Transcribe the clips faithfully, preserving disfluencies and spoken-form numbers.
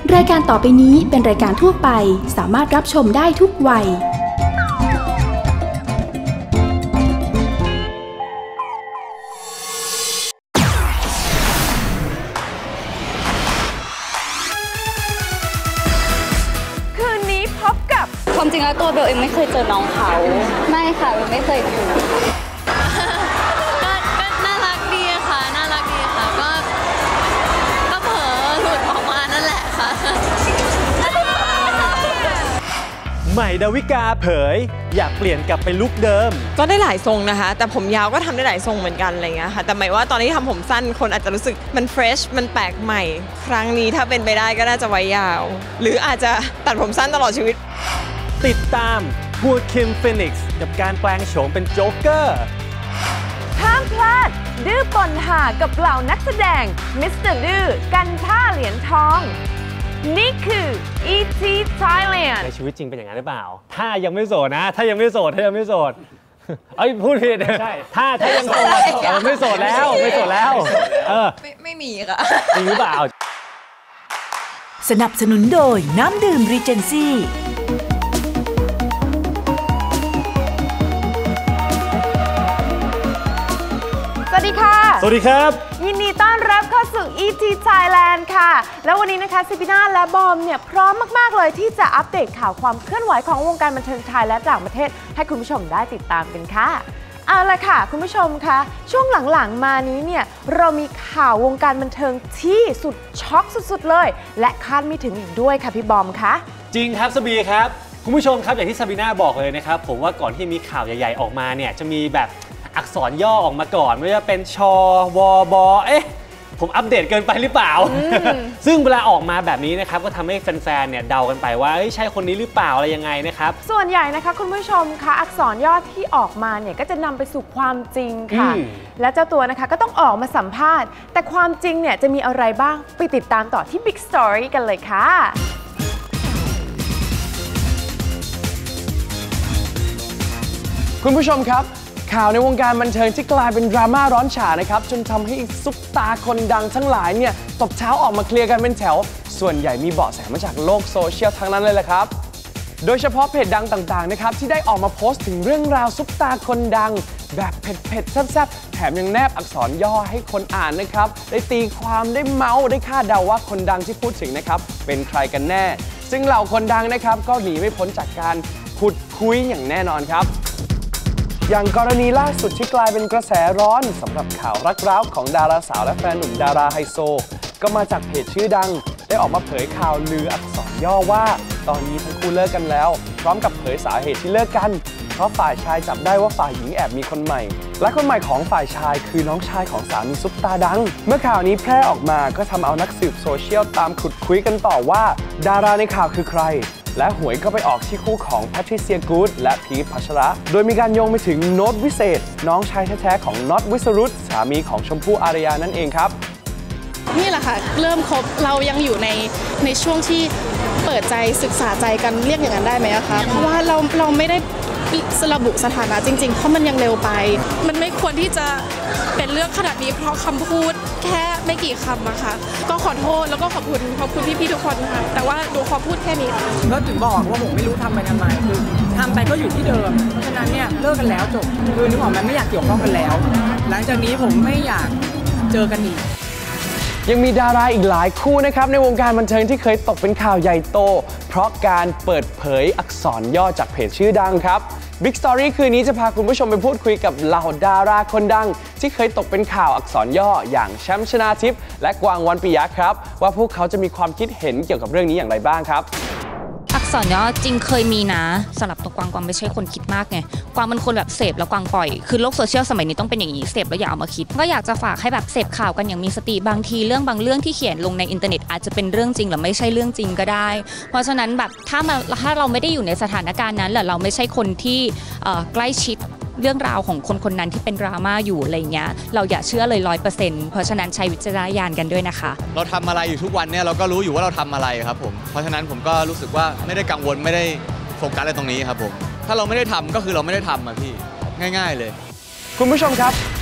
รายการต่อไปนี้เป็นรายการทั่วไปสามารถรับชมได้ทุกวัยคืนนี้พบกับความจริงแล้วตัวเบลเองไม่เคยเจอน้องเขาไม่ค่ะเบลไม่เคยดูก็น่ารักดีค่ะน่ารักดีค่ะก็ก็เผลอหลุดออกมานั่นแหละค่ะใหม่ดาวิกาเผยอยากเปลี่ยนกลับไปลุคเดิมก็ได้หลายทรงนะคะแต่ผมยาวก็ทำได้หลายทรงเหมือนกันอะไรเงี้ยค่ะแต่หมายว่าตอนนี้ทำผมสั้นคนอาจจะรู้สึกมันเฟรชมันแปลกใหม่ครั้งนี้ถ้าเป็นไปได้ก็น่าจะไว้ยาวหรืออาจจะตัดผมสั้นตลอดชีวิตติดตามฮัวคิมฟีนิกซ์กับการแปลงโฉมเป็นโจ๊กเกอร์ห้ามพลาดดื้อปนหากับเหล่านักแสดงมิสเตอร์ดื้อกันท่าเหรียญทองนี่คือ อี ที Thailand ในชีวิตจริงเป็นอย่างนั้นหรือเปล่าถ้ายังไม่โสดนะถ้ายังไม่โสดถ้ายังไม่โสดเอ้ยพูดผิดใช่ถ้าถ้ายังโสดไม่โสดแล้วไม่โสดแล้วเออไม่ไม่มีค่ะจริงหรือเปล่าสนับสนุนโดยน้ำดื่มรีเจนซี่สวัสดีค่ะสวัสดีครับยินดีต้อนรับเข้าสู่ อี ที Thailand ค่ะแล้ววันนี้นะคะซิปิน่าและบอมเนี่ยพร้อมมากๆเลยที่จะอัปเดตข่าวความเคลื่อนไหวของวงการบันเทิงไทยและต่างประเทศให้คุณผู้ชมได้ติดตามกันค่ะเอาละค่ะคุณผู้ชมคะช่วงหลังๆมานี้เนี่ยเรามีข่าววงการบันเทิงที่สุดช็อกสุดๆเลยและคาดไม่ถึงอีกด้วยค่ะพี่บอมคะจริงครับสบีครับคุณผู้ชมครับอย่างที่ซาบีน่าบอกเลยนะครับผมว่าก่อนที่มีข่าวใหญ่ๆออกมาเนี่ยจะมีแบบอักษรย่อออกมาก่อนไม่ว่าเป็นชวบเอ๊ะผมอัปเดตเกินไปหรือเปล่า ซึ่งเวลาออกมาแบบนี้นะครับก็ทำให้แฟนๆเนี่ยเดากันไปว่าใช่คนนี้หรือเปล่าอะไรยังไงนะครับส่วนใหญ่นะคะคุณผู้ชมคะอักษรย่อที่ออกมาเนี่ยก็จะนำไปสู่ความจริงค่ะและเจ้าตัวนะคะก็ต้องออกมาสัมภาษณ์แต่ความจริงเนี่ยจะมีอะไรบ้างไปติดตามต่อที่ Big Story กันเลยค่ะคุณผู้ชมครับข่าวในวงการบันเทิงที่กลายเป็นดราม่าร้อนฉานะครับจนทำให้ซุปตาคนดังทั้งหลายเนี่ยตบเช้าออกมาเคลียร์กันเป็นแถวส่วนใหญ่มีเบาะแสมาจากโลกโซเชียลทั้งนั้นเลยแหละครับโดยเฉพาะเพจดังต่างๆนะครับที่ได้ออกมาโพสต์ถึงเรื่องราวซุปตาคนดังแบบเผ็ดๆแซ่บๆแถมยังแนบอักษรย่อให้คนอ่านนะครับได้ตีความได้เมาส์ได้คาดเดาว่าคนดังที่พูดถึงนะครับเป็นใครกันแน่ซึ่งเหล่าคนดังนะครับก็หนีไม่พ้นจากการขุดคุยอย่างแน่นอนครับอย่างกรณีล่าสุดที่กลายเป็นกระแสร้อนสำหรับข่าวรักร้าวของดาราสาวและแฟนหนุ่มดาราไฮโซก็มาจากเพจชื่อดังได้ออกมาเผยข่าวลืออักษรย่อว่าตอนนี้ทั้งคู่เลิกกันแล้วพร้อมกับเผยสาเหตุที่เลิกกันเพราะฝ่ายชายจับได้ว่าฝ่ายหญิงแอบมีคนใหม่และคนใหม่ของฝ่ายชายคือน้องชายของสามีซุปตาดังเมื่อข่าวนี้แพร่ออกมาก็ทำเอานักสืบโซเชียลตามขุดคุยกันต่อว่าดาราในข่าวคือใครและหวยก็ไปออกที่คู่ของแพทริเซียกู๊ดและพีทพัชระโดยมีการโยงไปถึงโน้ตวิเศษน้องชายแท้ๆของน็อตวิสรุตสามีของชมพู่อารยานั่นเองครับนี่แหละค่ะเริ่มคบเรายังอยู่ในในช่วงที่เปิดใจศึกษาใจกันเรียกอย่างนั้นได้ไหมคะเพราะว่าเราเราไม่ได้ระบุสถานะจริงๆเพราะมันยังเร็วไปมันไม่ควรที่จะเป็นเรื่องขนาดนี้เพราะคำพูดแค่ไม่กี่คำอะค่ะก็ขอโทษแล้วก็ขอบคุณขอบคุณพี่ๆทุกคนค่ะแต่ว่าดูขอพูดแค่นี้ก็ถึงบอกว่าผมไม่รู้ทำไปทำไมคือทำไปก็อยู่ที่เดิมฉะนั้นเนี่ยเลิกกันแล้วจบคือนึกออกมันไม่อยากเกี่ยวข้องกันแล้วหลังจากนี้ผมไม่อยากเจอกันอีกยังมีดาราอีกหลายคู่นะครับในวงการบันเทิงที่เคยตกเป็นข่าวใหญ่โตเพราะการเปิดเผยอักษรย่อจากเพจชื่อดังครับ Big Story คืนนี้จะพาคุณผู้ชมไปพูดคุยกับเหล่าดาราคนดังที่เคยตกเป็นข่าวอักษรย่ออย่างแชมป์ชนาทิพย์และกวางวันปิยะครับว่าพวกเขาจะมีความคิดเห็นเกี่ยวกับเรื่องนี้อย่างไรบ้างครับอักษรย่อจริงเคยมีนะสำหรับตัวกวางกวางไม่ใช่คนคิดมากไงกวางเป็นคนแบบเสพแล้วกวางปล่อยคือโลกโซเชียลสมัยนี้ต้องเป็นอย่างนี้เสพแล้วอย่าเอามาคิดก็อยากจะฝากให้แบบเสพข่าวกันอย่างมีสติบางทีเรื่องบางเรื่องที่เขียนลงในอินเทอร์เน็ตอาจจะเป็นเรื่องจริงหรือไม่ใช่เรื่องจริงก็ได้เพราะฉะนั้นแบบถ้ามาถ้าเราไม่ได้อยู่ในสถานการณ์นั้นหรือเราไม่ใช่คนที่ใกล้ชิดเรื่องราวของคนคนนั้นที่เป็นดราม่าอยู่อะไรเงี้ยเราอย่าเชื่อเลยร้อยเปอร์เซ็นต์เพราะฉะนั้นใช้วิจารณญาณกันด้วยนะคะเราทำอะไรอยู่ทุกวันเนี่ยเราก็รู้อยู่ว่าเราทำอะไรครับผมเพราะฉะนั้นผมก็รู้สึกว่าไม่ได้กังวลไม่ได้โฟกัสอะไรตรงนี้ครับผมถ้าเราไม่ได้ทำก็คือเราไม่ได้ทำอ่ะพี่ง่ายๆเลยคุณผู้ชมครับ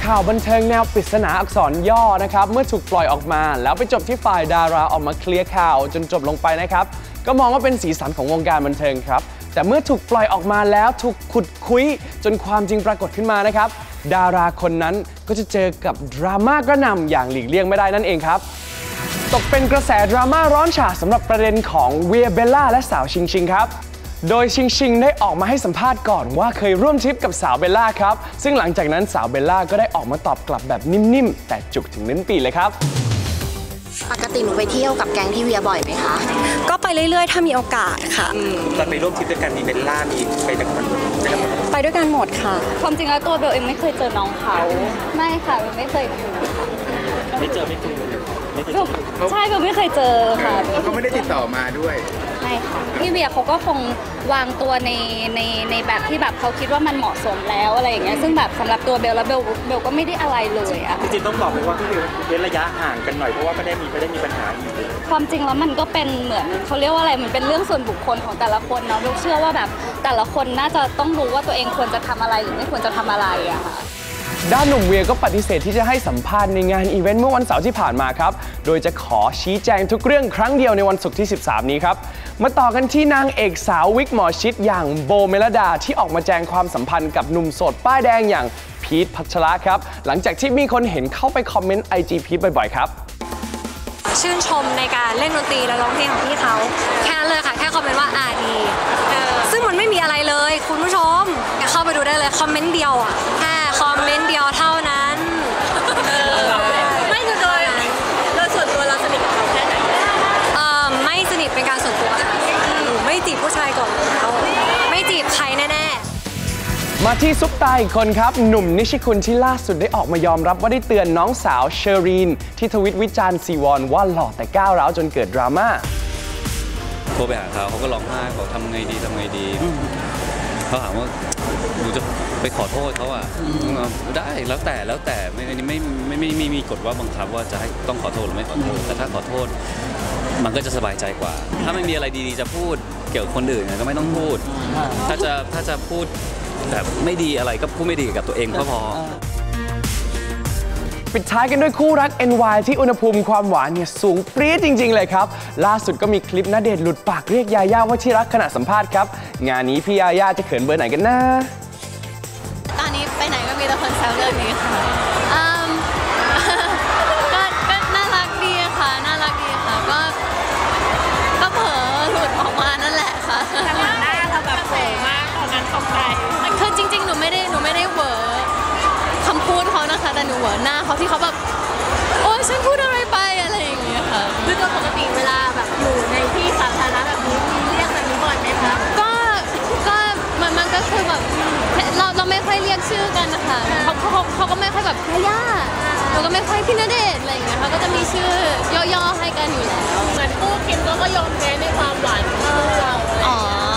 ข่าวบันเทิงแนวปริศนาอักษรย่อนะครับเมื่อถูกปล่อยออกมาแล้วไปจบที่ฝ่ายดาราออกมาเคลียร์ข่าวจนจบลงไปนะครับก็มองว่าเป็นสีสันของวงการบันเทิงครับแต่เมื่อถูกปล่อยออกมาแล้วถูกขุดคุยจนความจริงปรากฏขึ้นมานะครับดาราคนนั้นก็จะเจอกับดราม่ากระหน่ำอย่างหลีกเลี่ยงไม่ได้นั่นเองครับตกเป็นกระแสดราม่าร้อนฉาสำหรับประเด็นของเวียเบลล่าและสาวชิงชิงครับโดยชิงชิงได้ออกมาให้สัมภาษณ์ก่อนว่าเคยร่วมทริปกับสาวเบลล่าครับซึ่งหลังจากนั้นสาวเบลล่าก็ได้ออกมาตอบกลับแบบนิ่มๆแต่จุกถึงลิ้นปี่เลยครับปกติหนูไปเที่ยวกับแก๊งพี่เวียบ่อยไหมคะก็ไปเรื่อยๆถ้ามีโอกาสค่ะตอนไปร่วมทริปด้วยกันมีเบลล่ามีไปด้วยกันไปด้วยกันหมดค่ะความจริงแล้วตัวเบลเองไม่เคยเจอน้องเขาไม่ค่ะเบลไม่เคยไม่เจอไม่เคยใช่เบลไม่เคยเจอค่ะเขาไม่ได้ติดต่อมาด้วยไม่ค่ะพี่เวียเขาก็คงวางตัวในในในแบบที่แบบเขาคิดว่ามันเหมาะสมแล้วอะไรอย่างเงี้ยซึ่งแบบสำหรับตัวเบลแล้วเบลเบลก็ไม่ได้อะไรเลยอะจริงๆต้องบอกเลยว่าพี่เวียเว้นระยะห่างกันหน่อยเพราะว่าไม่ได้มีไม่ได้มีปัญหาอยู่ความจริงแล้วมันก็เป็นเหมือนเขาเรียกว่าอะไรมันเป็นเรื่องส่วนบุคคลของแต่ละคนเนาะเบลเชื่อว่าแบบแต่ละคนน่าจะต้องรู้ว่าตัวเองควรจะทำอะไรหรือไม่ควรจะทำอะไรอะค่ะด้านหนุ่มเวียก็ปฏิเสธที่จะให้สัมภาษณ์ในงานอีเวนต์เมื่อวันเสาร์ที่ผ่านมาครับโดยจะขอชี้แจงทุกเรื่องครั้งเดียวในวันศุกร์ที่สิบสามนี้ครับมาต่อกันที่นางเอกสาววิกหมอชิดอย่างโบเมลดาที่ออกมาแจงความสัมพันธ์กับหนุ่มโสดป้ายแดงอย่างพีทพัชระครับหลังจากที่มีคนเห็นเข้าไปคอมเมนต์ไอจีพีทบ่อยๆครับชื่นชมในการเล่นดนตรีและร้องเพลงของพี่เขาแค่นั้นเลยค่ะแค่คอมเมนต์ว่าอ่าดีซึ่งมันไม่มีอะไรเลยคุณผู้ชมเข้าไปดูได้เลยคอมเมนต์เดียวอ่ะแค่คอมเมนต์เดียวเท่านั้นไม่คือโดยโดยส่วนตัวเราสนิทกับเขาแค่ไหนเอ่อไม่สนิทเป็นการส่วนตัวหนูไม่จีบผู้ชายก่อนแล้วไม่จีบใครแน่ๆมาที่ซุปตาอีกคนครับหนุ่มนิชิคุณที่ล่าสุดได้ออกมายอมรับว่าได้เตือนน้องสาวเชอรีนที่ทวิตวิจารณ์ซีวอนว่าหล่อแต่ก้าวร้าวจนเกิดดราม่าโทรไปหาเขาเขาก็ร้องไห้บอกทำไงดีทำไงดีเขาถามว่าหนูจะไปขอโทษเขาอ่ะได้แล้วแต่แล้วแต่ไม่ไม่ไม่ไม่ไม่มีกฎว่าบังคับว่าจะให้ต้องขอโทษหรือไม่ขอโทษแต่ถ้าขอโทษมันก็จะสบายใจกว่าถ้าไม่มีอะไรดีๆจะพูดเกี่ยวกับคนอื่นก็ไม่ต้องพูดถ้าจะถ้าจะพูดแบบไม่ดีอะไรก็พูดไม่ดีกับตัวเองก็พอปิดท้ายกันด้วยคู่รัก เอ็น วาย ที่อุณหภูมิความหวานเนี่ยสูงปรี๊ดจริงๆเลยครับล่าสุดก็มีคลิปณเดชน์หลุดปากเรียกยาย่าว่าที่รักขณะสัมภาษณ์ครับงานนี้พี่ยาย่าจะเขินเบอร์ไหนกันนะตอนนี้ไปไหนก็มีแต่คนแซวเรื่องนี้ค่ะก็ก็น่ารักดีค่ะน่ารักดีค่ะก็ก็เผลอหลุดออกมานั่นแหละค่ะแต่หน้าเราแบบโผล่มากตอนนั้นตกใจคือจริงๆหนูไม่ได้หนูไม่ได้เวอร์คำพูดเขานะคะแต่หนูเวอร์หน้าเขาที่เขาแบบโอ๊ยฉันพูดอะไรไปอะไรอย่างเงี้ยค่ะคือปกติเวลาแบบอยู่ในที่สาธารณะแบบนี้มีเรียกแบบนี้บ่อยไหมคะก็ก็มันมันก็คือแบบเราเราไม่ค่อยเรียกชื่อกันนะคะเขาเขาเขาก็ไม่ค่อยแบบย่าเราก็ไม่ค่อยพี่ณเดชน์อะไรอย่างเงี้ยเขาก็จะมีชื่อย่อๆให้กันอยู่แล้วเหมือนคู่คิมก็ยอมแพ้ในความหวานของเราอ๋อ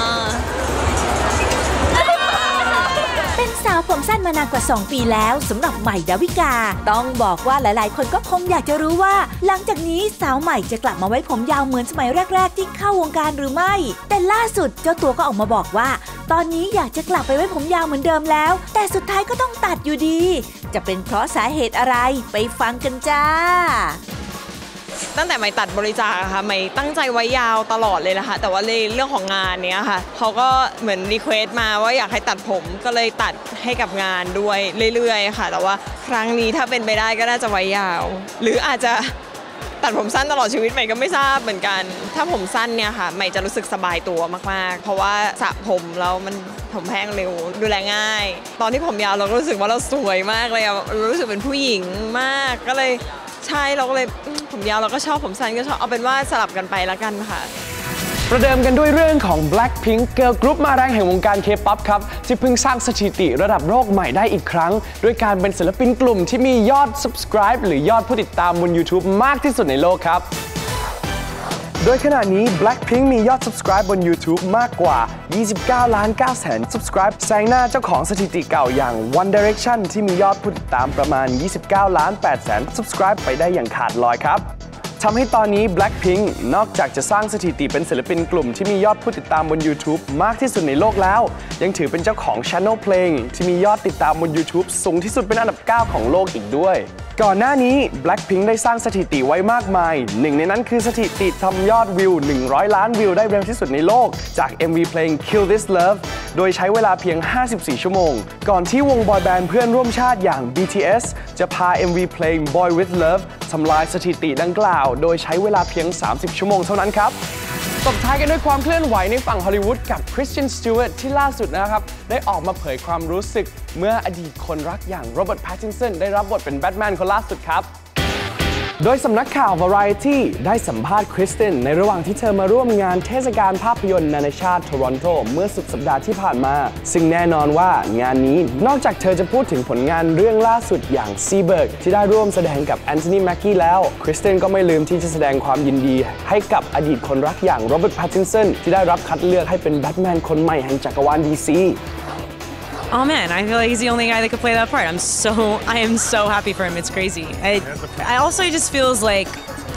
เป็นสาวผมสั้นมานานกว่าสองปีแล้วสำหรับใหม่ดาวิกาต้องบอกว่าหลายๆคนก็คงอยากจะรู้ว่าหลังจากนี้สาวใหม่จะกลับมาไว้ผมยาวเหมือนสมัยแรกๆที่เข้าวงการหรือไม่แต่ล่าสุดเจ้าตัวก็ออกมาบอกว่าตอนนี้อยากจะกลับไปไว้ผมยาวเหมือนเดิมแล้วแต่สุดท้ายก็ต้องตัดอยู่ดีจะเป็นเพราะสาเหตุอะไรไปฟังกันจ้าตั้งแต่ใหม่ตัดบริจาคค่ะใหม่ตั้งใจไว้ยาวตลอดเลยนะคะแต่ว่าในเรื่องของงานเนี้ยค่ะเขาก็เหมือนรีเควสต์มาว่าอยากให้ตัดผมก็เลยตัดให้กับงานด้วยเรื่อยๆค่ะแต่ว่าครั้งนี้ถ้าเป็นไปได้ก็น่าจะไว้ยาวหรืออาจจะตัดผมสั้นตลอดชีวิตใหม่ก็ไม่ทราบเหมือนกันถ้าผมสั้นเนี่ยค่ะใหม่จะรู้สึกสบายตัวมากๆเพราะว่าสระผมแล้วมันผมแห้งเร็วดูแลง่ายตอนที่ผมยาวเราก็รู้สึกว่าเราสวยมากเลยอะรู้สึกเป็นผู้หญิงมากก็เลยใช่เราก็เลยผมยาวเราก็ชอบผมสั้นก็ชอบเอาเป็นว่าสลับกันไปแล้วกันค่ะประเดิมกันด้วยเรื่องของ Blackpink เกิร์ลกรุ๊ปมาแรงแห่งวงการ K-pop ครับที่เพิ่งสร้างสถิติระดับโลกใหม่ได้อีกครั้งด้วยการเป็นศิลปินกลุ่มที่มียอด Subscribe หรือยอดผู้ติดตามบน YouTube มากที่สุดในโลกครับโดยขณะนี้ Blackpink มียอด Subscribe บน YouTube มากกว่า ยี่สิบเก้าล้านเก้าแสน Subscribe แซงหน้าเจ้าของสถิติเก่าอย่าง One Direction ที่มียอดผู้ติดตามประมาณ ยี่สิบเก้าล้านแปดแสน Subscribe ไปได้อย่างขาดลอยครับททำให้ตอนนี้ Blackpink นอกจากจะสร้างสถิติเป็นศิลปินกลุ่มที่มียอดผู้ติดตามบน YouTube มากที่สุดในโลกแล้วยังถือเป็นเจ้าของ Channel เพลงที่มียอดติดตามบน YouTube สูงที่สุดเป็นอันดับเก้าของโลกอีกด้วยก่อนหน้านี้ Blackpink ได้สร้างสถิติไว้มากมายหนึ่งในนั้นคือสถิติทำยอดวิวหนึ่งร้อยล้านวิวได้เร็วที่สุดในโลกจาก เอ็ม วี เพลง Kill This Love โดยใช้เวลาเพียงห้าสิบสี่ชั่วโมงก่อนที่วงบอยแบนด์เพื่อนร่วมชาติอย่าง บี ที เอส จะพา เอ็ม วี เพลง Boy With Love ทำลายสถิติดังกล่าวโดยใช้เวลาเพียงสามสิบชั่วโมงเท่านั้นครับตบท้ายกันด้วยความเคลื่อนไหวในฝั่งฮอลลีวูดกับคริสเตียน สติวร์ตที่ล่าสุดนะครับได้ออกมาเผยความรู้สึกเมื่ออดีตคนรักอย่างโรเบิร์ต แพตตินสันได้รับบทเป็นแบทแมนคนล่าสุดครับโดยสำนักข่าว Variety ได้สัมภาษณ์คริสเตียนในระหว่างที่เธอมาร่วมงานเทศกาลภาพยนตร์นานาชาติโทรอนโตเมื่อสุดสัปดาห์ที่ผ่านมาซึ่งแน่นอนว่างานนี้นอกจากเธอจะพูดถึงผลงานเรื่องล่าสุดอย่าง Seberg ที่ได้ร่วมแสดงกับแอนโทนีแม็กกี้แล้วคริสเตียนก็ไม่ลืมที่จะแสดงความยินดีให้กับอดีตคนรักอย่างโรเบิร์ต แพตตินสันที่ได้รับคัดเลือกให้เป็นแบทแมนคนใหม่แห่งจักรวาล ดี ซี Oh man, I feel like he's the only guy that could play that part. I'm so, I am so happy for him. It's crazy. I, I also just feels like,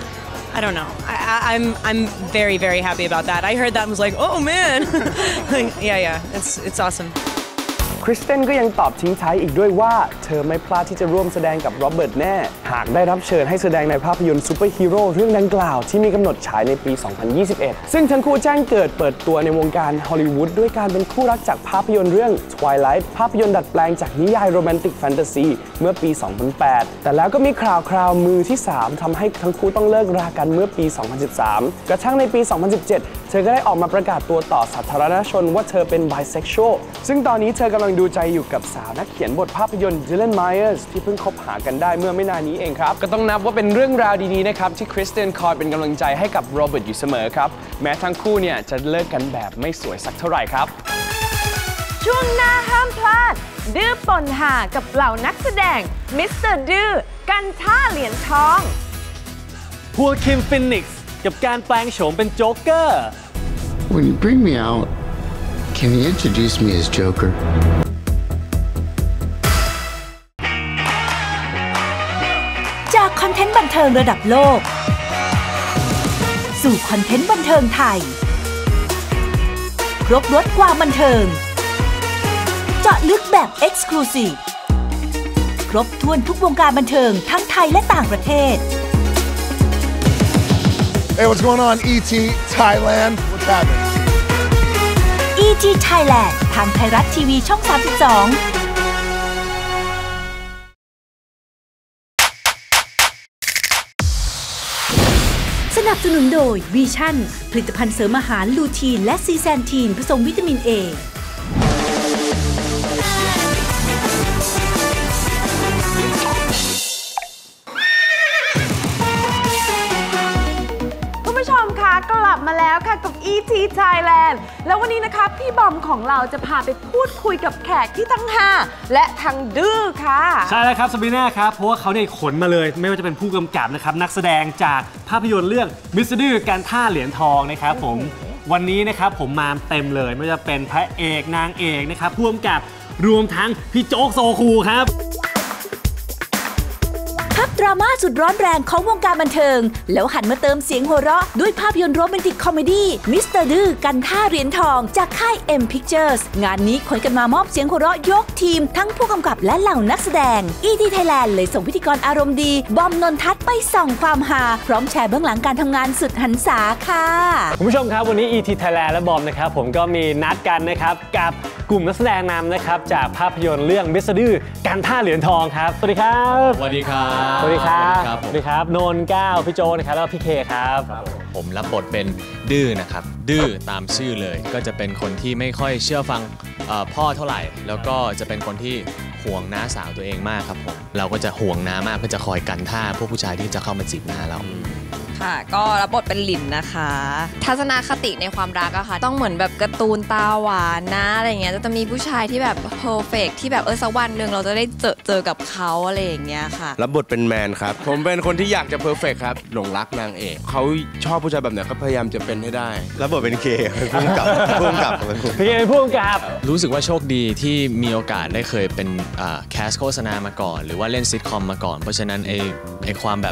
I don't know. I, I, I'm, I'm very, very happy about that. I heard that and was like, oh man. like, yeah, yeah, it's, it's awesome. คริสเตียนก็ยังตอบทิ้งท้ายอีกด้วยว่าเธอไม่พลาดที่จะร่วมแสดงกับโรเบิร์ตแน่หากได้รับเชิญให้แสดงในภาพยนตร์ซูเปอร์ฮีโร่เรื่องดังกล่าวที่มีกำหนดฉายในปี สองพันยี่สิบเอ็ด ซึ่งทั้งคู่แจ้งเกิดเปิดตัวในวงการฮอลลีวูดด้วยการเป็นคู่รักจากภาพยนตร์เรื่อง Twilight ภาพยนตร์ดัดแปลงจากนิยายโรแมนติกแฟนตาซีเมื่อปี สองพันแปด แต่แล้วก็มีข่าวคราวมือที่ สามทำให้ทั้งคู่ต้องเลิกรากันเมื่อปี สองพันสิบสาม กระทั่งในปี สองพันสิบเจ็ด เธอก็ได้ออกมาประกาศตัวต่อสาธารณชนว่าเธอเป็น bisexual ซึ่งตอนนี้เธอกำลังดูใจอยู่กับสาวนักเขียนบทภาพยนตร์ดิแลน ไมเออร์สที่เพิ่งคบหากันได้เมื่อไม่นานนี้เองครับก็ต้องนับว่าเป็นเรื่องราวดีๆนะครับที่คริสเตียนคอยเป็นกำลังใจให้กับโรเบิร์ตอยู่เสมอครับแม้ทั้งคู่เนี่ยจะเลิกกันแบบไม่สวยสักเท่าไหร่ครับช่วงหน้าห้ามพลาดดื้อปนหากับเหล่านักแสดงมิสเตอร์ดื้อกันท่าเหรียญทองฮัวคิมฟินิกซ์กับการแปลงโฉมเป็นโจ๊กเกอร์ When you bring me out, can you introduce me as Joker? จากคอนเทนต์บันเทิงระดับโลกสู่คอนเทนต์บันเทิงไทยครบรสความบันเทิงเจาะลึกแบบ Exclusive ครบถ้วนทุกวงการบันเทิงทั้งไทยและต่างประเทศ Hey, what's going on, อี ที Thailand? What's happening? อี ที Thailand ทางไทยรัฐทีวีช่องสามสิบสองสนับสนุนโดยวีชั่นผลิตภัณฑ์เสริมอาหารลูทีนและซีแซนทีนผสมวิตามิน A คุณผู้ชมคะกลับมาแล้วค่ะกับ อี ที Thailand แล้ววันนี้นะคะพี่บอมของเราจะพาไปพูดคุยกับแขกที่ทั้งฮาและทั้งดื้อค่ะใช่แล้วครับซาบีน่าครับเพราะว่าเขาเนี่ยขนมาเลยไม่ว่าจะเป็นผู้กำกับนะครับนักแสดงจากภาพยนตร์เรื่องมิสเตอร์ดื้อการท่าเหรียญทองนะครับผมวันนี้นะครับผมมาเต็มเลยไม่ว่าจะเป็นพระเอกนางเอกนะครับผู้กำกับรวมทั้งพี่โจ๊กโซคูครับพักดราม่าสุดร้อนแรงของวงการบันเทิงแล้วหันมาเติมเสียงหัวเราะด้วยภาพยนตร์โรแมนติกคอมเมดี้มิสเตอร์ดื้อกันท่าเหรียญทองจากค่าย เอ็ม Pictures งานนี้ขนกันมามอบเสียงหัวเราะยกทีมทั้งผู้กำกับและเหล่านักแสดง อี ที Thailand เลยส่งพิธีกรอารมณ์ดีบอมนนทัศน์ไปส่องความฮาพร้อมแชร์เบื้องหลังการทำงานสุดหันษาค่ะคุณผู้ชมครับวันนี้ อี ที Thailand และบอมนะครับผมก็มีนัดกันนะครับกับกลุ่มนักแสดงนำนะครับจากภาพยนตร์เรื่องมิสเตอร์ดื้อการท่าเหรียญทองครับสวัสดีครับสวัสดีครับสวัสดีครับสวัสดีครับโนนก้าวพี่โจนะครับแล้วก็พี่เคครับผมรับบทเป็นดื้อนะครับดื้อตามชื่อเลยก็จะเป็นคนที่ไม่ค่อยเชื่อฟังพ่อเท่าไหร่แล้วก็จะเป็นคนที่ห่วงน้าสาวตัวเองมากครับผมเราก็จะห่วงน้ามากเพื่อจะคอยกันท่าพวกผู้ชายที่จะเข้ามาจีบน้าเราค่ะก็รับบทเป็นหลินนะคะทัศนคติในความรักอะค่ะต้องเหมือนแบบการ์ตูนตาหวานนะอะไรเงี้ยจะมีผู้ชายที่แบบเพอร์เฟกที่แบบเออสักวันหนึ่งเราจะได้เจอเจอกับเขาอะไรอย่างเงี้ยค่ะรับบทเป็นแมนครับผมเป็นคนที่อยากจะเพอร์เฟกครับหลงรักนางเอกเขาชอบผู้ชายแบบไหนเขาพยายามจะเป็นให้ได้รับบทเป็นเคพุ่งกับพุ่งกับเคเป็นพุ่งกับรู้สึกว่าโชคดีที่มีโอกาสได้เคยเป็นแคสโฆษณามาก่อนหรือว่าเล่นซิทคอมมาก่อนเพราะฉะนั้นไอไอความแบบ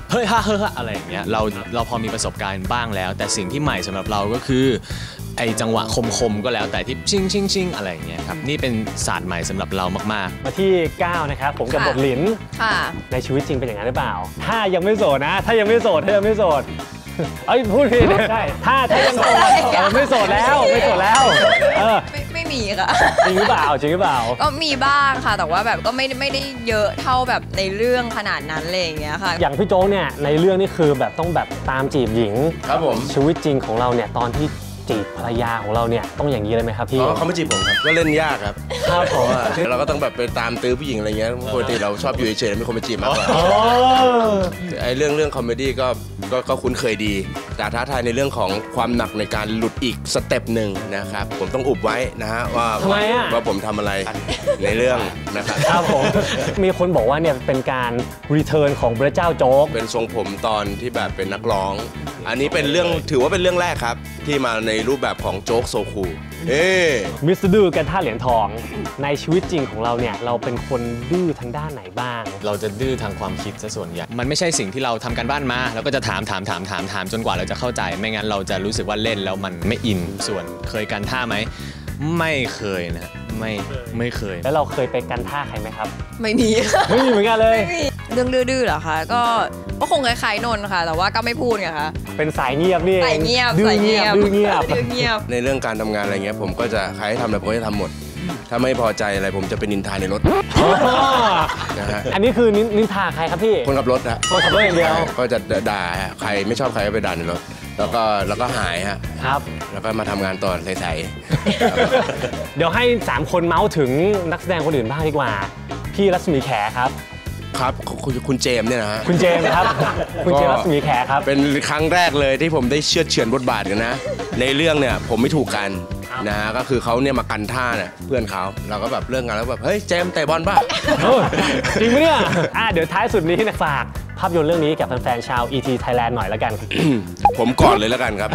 เฮ้ยฮ่าเฮ้ยอะไรอย่างเงี้ยเราเราพอมีประสบการณ์บ้างแล้วแต่สิ่งที่ใหม่สำหรับเราก็คือไอจังหวะคมๆก็แล้วแต่ที่ชิงชิงชิงอะไรอย่างเงี้ยครับนี่เป็นศาสตร์ใหม่สำหรับเรามากๆมาที่เก้านะครับผมกับบทหลินในชีวิตจริงเป็นอย่างนั้นหรือเปล่าถ้ายังไม่โสดนะถ้ายังไม่โสดถ้ายังไม่โสดเอ้ยพูดผิดใช่ถ้าถ้ายังโสดไม่โสดแล้วไม่โสดแล้วเออไม่ไม่มีค่ะจริงหรือเปล่าจริงหรือเปล่าก็มีบ้างค่ะแต่ว่าแบบก็ไม่ไม่ได้เยอะเท่าแบบในเรื่องขนาดนั้นเลยอย่างเงี้ยค่ะอย่างพี่โจ๊กเนี่ยในเรื่องนี่คือแบบต้องแบบตามจีบหญิงครับผมชีวิตจริงของเราเนี่ยตอนที่จีบภรรยาของเราเนี่ยต้องอย่างนี้เลยไหมครับพี่อ๋อเขาไม่จีบผมครับก็เล่นยากครับครับผมเราก็ต้องแบบไปตามตื้อผู้หญิงอะไรเงี้ยปกติเราชอบอยู่เฉยๆไม่คนมาจีบมากกว่าไอ้เรื่องเรื่องคอมเมดี้ก็ก็คุ้นเคยดีแต่ท้าทายในเรื่องของความหนักในการหลุดอีกสเต็ปหนึ่งนะครับผมต้องอุบไว้นะฮะว่าว่าผมทำอะไรในเรื่องนะครับครับผมมีคนบอกว่าเนี่ยเป็นการรีเทิร์นของพระเจ้าโจ๊กเป็นทรงผมตอนที่แบบเป็นนักร้องอันนี้เป็นเรื่องถือว่าเป็นเรื่องแรกครับที่มาในรูปแบบของโจ๊กโซคูเอ๊มิสเตอร์ดื้อกันท่าเหรียญทองในชีวิตจริงของเราเนี่ยเราเป็นคนดื้อทางด้านไหนบ้างเราจะดื้อทางความคิดซะส่วนใหญ่มันไม่ใช่สิ่งที่เราทำกันบ้านมาเราก็จะถามถามถามถามถามจนกว่าเราจะเข้าใจไม่งั้นเราจะรู้สึกว่าเล่นแล้วมันไม่อินส่วนเคยกันท่าไหมไม่เคยนะไม่ไม่เคยแล้วเราเคยไปกันท่าใครไหมครับไม่มีไม่มีเหมือนกันเลยเรื่องดื้อๆเหรอคะก็ก็คงคล้ายๆนนท์ค่ะแต่ว่าก็ไม่พูดไงคะเป็นสายเงียบนี่สายเงียบดื้อเงียบดื้อเงียบดื้อเงียบในเรื่องการทำงานอะไรเงี้ยผมก็จะใครให้ทำอะไรผมจะทำหมดถ้าไม่พอใจอะไรผมจะเป็นนินทาในรถนะฮะอันนี้คือนินทาใครครับพี่คนขับรถฮะคนขับรถอย่างเดียวก็จะด่าใครไม่ชอบใครก็ไปด่าในรถแล้วก็แล้วก็หายฮะครับแล้วก็มาทำงานต่อใสๆเดี๋ยวให้สามคนเมาส์ถึงนักแสดงคนอื่นบ้างดีกว่าพี่รัศมีแขครับครับคุณคุณเจมเนี่ยนะฮะคุณเจมครับคุณเจมรัศมีแขครับเป็นครั้งแรกเลยที่ผมได้เชื่อเฉือนบทบาทกันนะในเรื่องเนี่ยผมไม่ถูกกันนะฮะก็คือเขาเนี่ยมากันท่าเนี่ยเพื่อนเขาเราก็แบบเรื่องงานแล้วแบบเฮ้ยเจมเตะบอลป่ะจริงไหมเนี่ยอ่ะเดี๋ยวท้ายสุดนี้นะฝากภาพยนตร์เรื่องนี้กับแฟนๆชาว อี ที Thailand หน่อยแล้วกันผมก่อนเลยแล้วกันครับ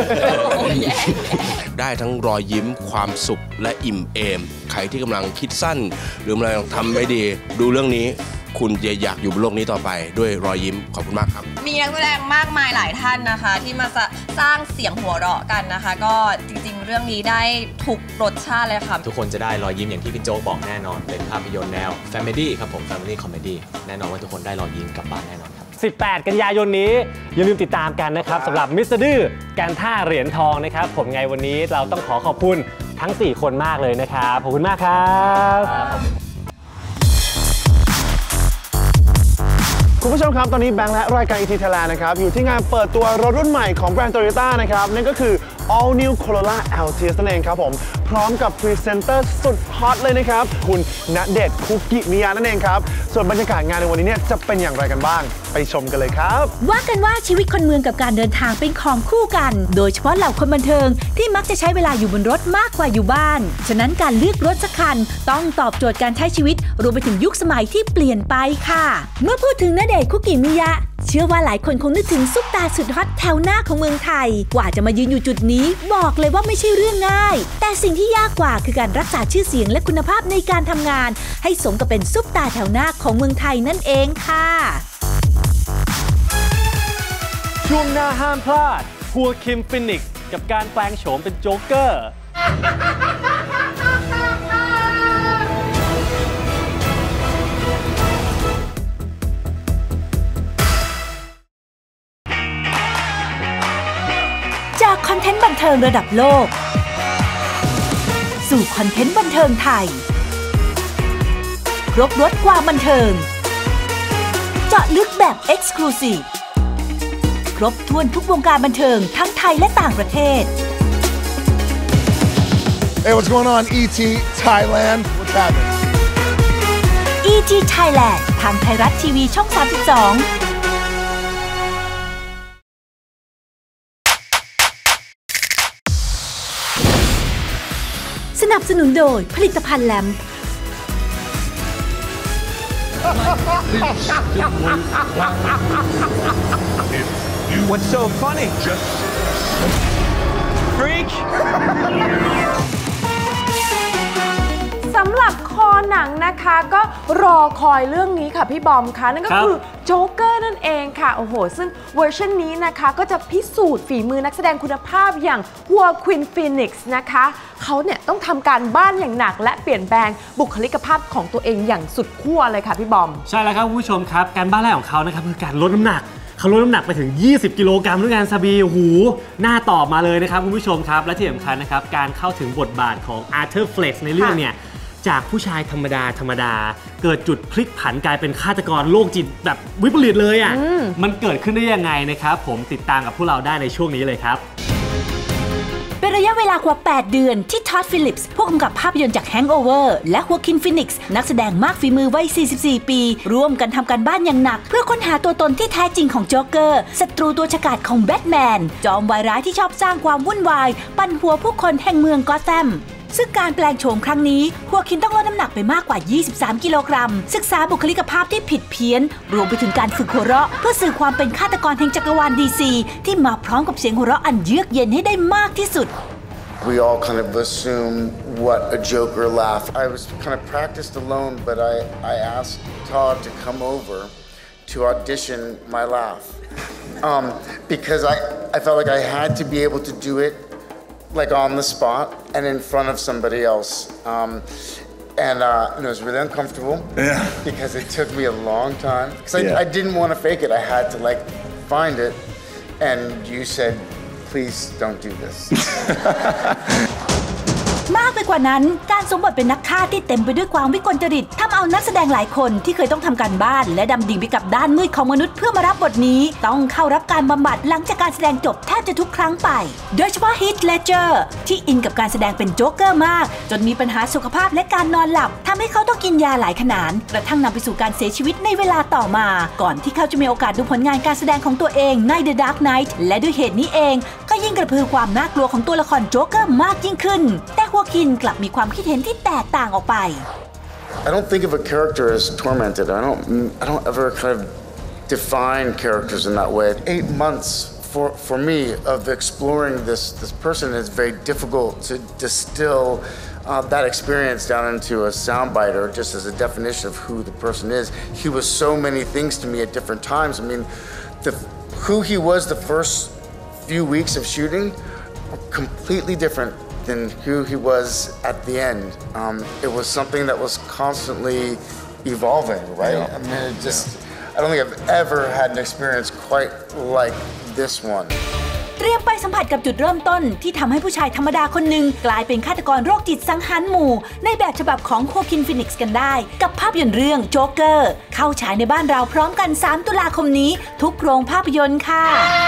ได้ทั้งรอยยิ้มความสุขและอิ่มเอมใครที่กำลังคิดสั้นหรืออะไรทำไม่ดีดูเรื่องนี้คุณจะอยากอยู่บนโลกนี้ต่อไปด้วยรอยยิ้มขอบคุณมากครับมีนักแสดงมากมายหลายท่านนะคะที่มาสร้างเสียงหัวเราะกันนะคะก็จริงๆเรื่องนี้ได้ทุกรสชาติเลยค่ะทุกคนจะได้รอยยิ้มอย่างที่พี่โจ๊กบอกแน่นอนเป็นภาพยนตร์แนว Family ครับผม Family Comedy แน่นอนว่าทุกคนได้รอยยิ้มกลับบ้านแน่นอนครับสิบแปดกันยายนนี้อย่าลืมติดตามกันนะครับสำหรับมิสเตอร์ดื้อการท่าเหรียญทองนะครับผมไงวันนี้เราต้องขอขอบคุณทั้งสี่คนมากเลยนะครับขอบคุณมากครับคุณผู้ชมครับตอนนี้แบงค์และรายการ อี ที Thailand นะครับอยู่ที่งานเปิดตัวรถรุ่นใหม่ของแบรนด์ Toyota นะครับนั่นก็คือ All New Corolla แอล ที เอส นั่นเองครับผมพร้อมกับพรีเซนเตอร์สุดฮอตเลยนะครับคุณณเดชน์คุกิมิยะนั่นเองครับส่วนบรรยากาศงานในวันนี้เนี่ยจะเป็นอย่างไรกันบ้างไปชมกันเลยครับว่ากันว่าชีวิตคนเมืองกับการเดินทางเป็นของคู่กันโดยเฉพาะเหล่าคนบันเทิงที่มักจะใช้เวลาอยู่บนรถมากกว่าอยู่บ้านฉะนั้นการเลือกรถสักคันต้องตอบโจทย์การใช้ชีวิตรวมไปถึงยุคสมัยที่เปลี่ยนไปค่ะเมื่อพูดถึงณเดชน์คุกิมิยะเชื่อว่าหลายคนคงนึกถึงซุปตาสุดฮอตแถวหน้าของเมืองไทยกว่าจะมายืนอยู่จุดนี้บอกเลยว่าไม่ใช่เรื่องง่ายแต่สิ่งที่ยากกว่าคือการรักษาชื่อเสียงและคุณภาพในการทำงานให้สมกับเป็นซุปตาแถวหน้าของเมืองไทยนั่นเองค่ะช่วงหน้าห้ามพลาดฮัวคิมฟินิกซ์กับการแปลงโฉมเป็นโจ๊กเกอร์จากคอนเทนต์บันเทิงระดับโลกสู่คอนเทนต์บันเทิงไทยครบรสความบันเทิงเจาะลึกแบบ Exclusive ครบถ้วนทุกวงการบันเทิงทั้งไทยและต่างประเทศ Hey, what's going on อี ที Thailand? What's happening? อี ที Thailand ทางไทยรัฐทีวีช่องสามสิบสองสนับสนุนโดยผลิตภัณฑ์แลม What's so funny? Freak สำหรับคอหนังนะคะก็รอคอยเรื่องนี้ค่ะพี่บอมคะนั่นก็คือโจ๊กเกอร์นั่นเองค่ะโอ้โหซึ่งเวอร์ชันนี้นะคะก็จะพิสูจน์ฝีมือนักแสดงคุณภาพอย่างฮัวควินฟีนิกซ์นะคะเขาเนี่ยต้องทำการบ้านอย่างหนักและเปลี่ยนแปลงบุคลิกภาพของตัวเองอย่างสุดขั้วเลยค่ะพี่บอมใช่แล้วครับคุณผู้ชมครับการบ้านแรกของเขานะครับคือการลดน้ำหนักเขาลดน้ำหนักไปถึงยี่สิบกิโลกรัมด้วยกันซาบีหูหน้าตอบมาเลยนะครับคุณผู้ชมครับและที่สำคัญนะครับการเข้าถึงบทบาทของอาร์เธอร์เฟล็กซ์ในเรื่องเนี่ยจากผู้ชายธรรมดาธรรมดาเกิดจุดพลิกผันกลายเป็นฆาตกรโรคจิตแบบวิปริตเลยอ่ะมันเกิดขึ้นได้ยังไงนะครับผมติดตามกับพวกเราได้ในช่วงนี้เลยครับเป็นระยะเวลากว่าแปดเดือนที่ท็อดฟิลิปส์ผู้กำกับภาพยนตร์จาก Hangover และฮัวคินฟีนิกซ์นักแสดงมากฝีมือวัยสี่สิบสี่ปีร่วมกันทำการบ้านอย่างหนักเพื่อค้นหาตัวตนที่แท้จริงของโจ๊กเกอร์ศัตรูตัวฉกาจของแบทแมนจอมวายร้ายที่ชอบสร้างความวุ่นวายปั่นหัวผู้คนแห่งเมืองกอธแธมซึ่งการแปลงโฉมครั้งนี้ฮัวคินต้องลดน้ำหนักไปมากกว่ายี่สิบสามกิโลกรัมศึกษาบุคลิกภาพที่ผิดเพี้ยนรวมไปถึงการฝึกหัวเราะเพื่อสื่อความเป็นฆาตกรแห่งจักรวาล ดี ซี ที่มาพร้อมกับเสียงหัวเราะอันเยือกเย็นให้ได้มากที่สุด We all kind of assume what a Joker laugh. I was kind of practiced alone, but I, I asked Todd to come over to audition my laugh um, because I, I felt like I had to be able to do it like on the spot and in front of somebody else. Um, and, uh, and it was really uncomfortable yeah. because it took me a long time. Because I, yeah. I didn't want to fake it. I had to like find it. And you said,Please don't do this มากไปกว่านั้นการสวมบทเป็นนักฆ่าที่เต็มไปด้วยความวิกลจริตทำเอานักแสดงหลายคนที่เคยต้องทำการบ้านและดำดิ่งไปกับด้านมืดของมนุษย์เพื่อมารับบทนี้ต้องเข้ารับการบำบัดหลังจากการแสดงจบแทบจะทุกครั้งไปโดยเฉพาะฮีท เลดเจอร์ที่อินกับการแสดงเป็นโจ๊กเกอร์มากจนมีปัญหาสุขภาพและการนอนหลับทำให้เขาต้องกินยาหลายขนาดกระทั่งนำไปสู่การเสียชีวิตในเวลาต่อมาก่อนที่เขาจะมีโอกาสดูผลงานการแสดงของตัวเองใน The Dark Knight และด้วยเหตุนี้เองก็ยิ่งกระพือความน่ากลัวของตัวละครโจ๊กเกอร์มากยิ่งขึ้นแต่ฮัวคินกลับมีความคิดเห็นที่แตกต่างออกไป I don't think of a character as tormented. I don't I don't ever kind of define characters in that way. Eight months for for me of exploring this this person is very difficult to distill uh, that experience down into a soundbite or just as a definition of who the person is. He was so many things to me at different times. I mean, the who he was the first few weeks of shooting were completely different.than who he was at the end. Um, it was something that was constantly evolving, right? Yeah. I mean, it just, I don't think I've ever had an experience quite like this one. เตรียมไปสัมผัสกับจุดเริ่มต้นที่ทำให้ผู้ชายธรรมดาคนหนึ่งกลายเป็นฆาตกรโรคจิตสังหารหมู่ในแบบฉบับของโฮคินฟีนิกซ์กันได้กับภาพยนตร์เรื่องโจ๊กเกอร์เข้าฉายในบ้านเราพร้อมกันสามตุลาคมนี้ทุกโรงภาพยนตร์ค่ะ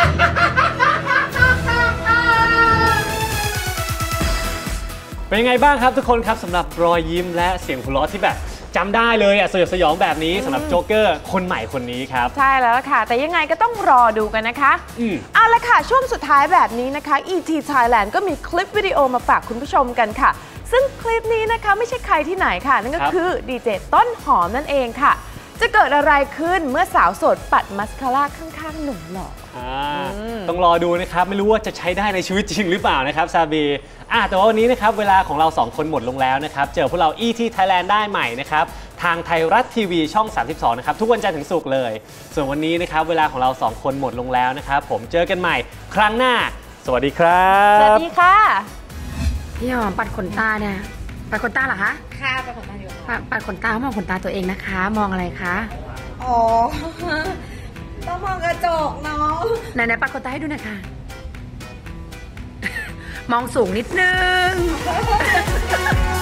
เป็นยังไงบ้างครับทุกคนครับสำหรับรอยยิ้มและเสียงหัวเราะที่แบบจำได้เลยอ่ะสยดสยองแบบนี้สำหรับโจ๊กเกอร์คนใหม่คนนี้ครับใช่แล้วค่ะแต่ยังไงก็ต้องรอดูกันนะคะอืมเอาละค่ะช่วงสุดท้ายแบบนี้นะคะ อี ที Thailand ก็มีคลิปวิดีโอมาฝากคุณผู้ชมกันค่ะซึ่งคลิปนี้นะคะไม่ใช่ใครที่ไหนค่ะนั่นก็คือดีเจต้นหอมนั่นเองค่ะจะเกิดอะไรขึ้นเมื่อสาวโสดปัดมัสคาร่าข้างๆหนุ่มหล่อต้องรอดูนะครับไม่รู้ว่าจะใช้ได้ในชีวิตจริงหรือเปล่านะครับซาบีอ่ะแต่ว่าวันนี้นะครับเวลาของเราสองคนหมดลงแล้วนะครับเจอพวกเรา อี ที Thailand ได้ใหม่นะครับทางไทยรัฐทีวีช่องสามสิบสองนะครับทุกวันจันทร์ถึงศุกร์เลยส่วนวันนี้นะครับเวลาของเราสองคนหมดลงแล้วนะครับผมเจอกันใหม่ครั้งหน้าสวัสดีครับสวัสดีค่ะพี่หอมปัดขนตาเนี่ยปัดขนตาเหรอคะค่ะปัดขนตาอยู่ปัดขนตามองขนตาตัวเองนะคะมองอะไรคะอ๋อต้องมองกระจกเนาะไหนๆปัดขนตาให้ดูหน่อยค่ะมองสูงนิดนึง